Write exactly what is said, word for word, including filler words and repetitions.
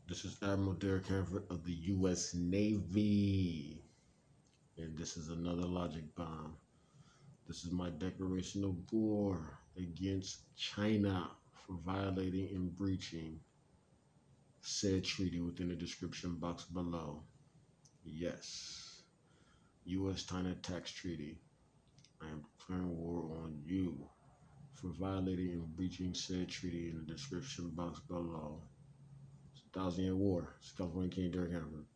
This is Admiral Derek Hanford of the U S Navy. And this is another logic bomb. This is my declaration of war against China for violating and breaching said treaty within the description box below. Yes, U S China Tax Treaty. I am declaring war on you for violating and breaching said treaty in the description box below. It's a thousand year war. It's California King Derek Hanford.